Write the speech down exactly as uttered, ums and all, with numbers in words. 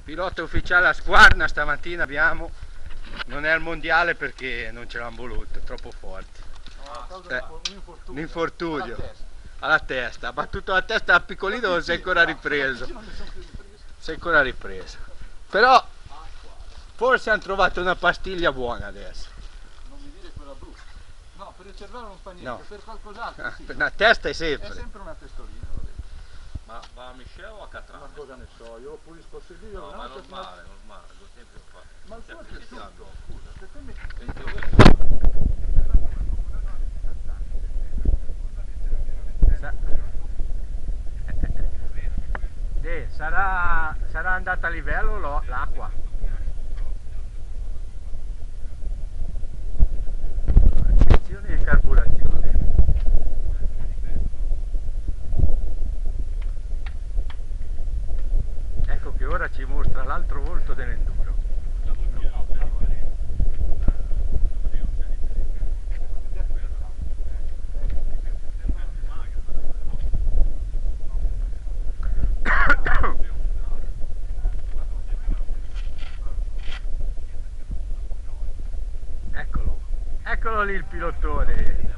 Pilota ufficiale a Squarna stamattina abbiamo, non è al mondiale perché non ce l'hanno voluto, è troppo forte. Ah, eh, un infortunio. un infortunio Alla testa. alla testa, ha battuto la testa a piccolino, non si è ancora ripreso. Si è ancora ripreso. Però forse hanno trovato una pastiglia buona adesso. Non mi dire quella blu. No, per il cervello non fa niente, No. per qualcos'altro sì. Per una testa è sempre. È sempre una testolina. Vabbè. Ma va a Michele o a Catrame? Ma cosa ne so, io lo pulisco il sedile. No, una ma volta che- normale, normale, lo sempre fa. Ma il suo è cresciuto, scusa, se te mi... Eh, sarà, sarà andata a livello l'acqua. Attenzione di carburazione. Ecco che ora ci mostra l'altro volto dell'enduro. Eccolo, eccolo lì il pilotone.